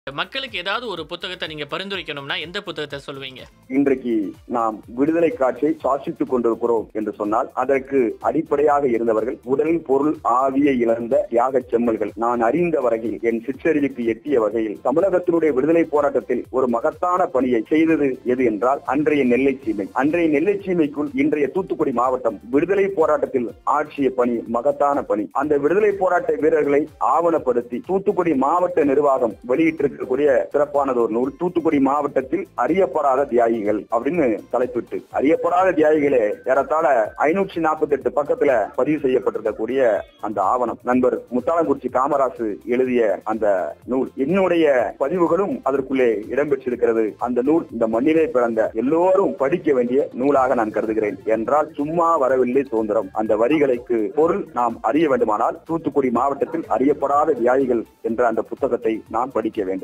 மக்களுக்கு ஏதாவது ஒரு புத்தகத்தை நீங்க பரிந்துரைக்கணும்னா எந்த புத்தகத்தை சொல்லுவீங்க? இன்றைக்கு நாம் விடுதலை காட்சியை சுவாசித்துக் கொண்டிருக்கிறோம் என்று சொன்னால் அதற்கு அடிப்படையாக இருந்தவர்கள் உடல் பொருள் ஆவியை இழந்த தியாக செம்மல்கள். நான் அறிந்த வகையில், என் சிற்றறிவுக்கு எட்டிய வகையில் தமிழகத்தினுடைய விடுதலை போராட்டத்தில் ஒரு மகத்தான பணியை செய்தது எது என்றால் அன்றைய நெல்லை சீமை. அன்றைய நெல்லை சீமைக்குள் இன்றைய தூத்துக்குடி மாவட்டம் விடுதலை போராட்டத்தில் ஆற்றிய பணி மகத்தான பணி. அந்த விடுதலை போராட்ட வீரர்களை ஆவணப்படுத்தி தூத்துக்குடி மாவட்ட நிர்வாகம் வெளியிட்டிருக்கக்கூடிய சிறப்பானது ஒரு நூல், தூத்துக்குடி மாவட்டத்தில் அறியப்படாத தியாகிகள் அப்படின்னு தலைப்பிட்டு, அறியப்படாத தியாகிகளே ஏறத்தாழ 548 பக்கத்துல பதிவு செய்யப்பட்டிருக்கக்கூடிய அந்த ஆவணம் நண்பர் முத்தாளங்குறிச்சி காமராசு எழுதிய அந்த நூல். என்னுடைய பதிவுகளும் அதற்குள்ளே இடம்பெற்றிருக்கிறது. அந்த நூல் இந்த மண்ணிலே பிறந்த எல்லோரும் படிக்க வேண்டிய நூலாக நான் கருதுகிறேன். என்றால் சும்மா வரவில்லை சுதந்திரம். அந்த வரிகளுக்கு பொருள் நாம் அறிய வேண்டுமானால் தூத்துக்குடி மாவட்டத்தில் அறியப்படாத தியாகிகள் என்ற அந்த புத்தகத்தை நாம் படிக்க வேண்டும்.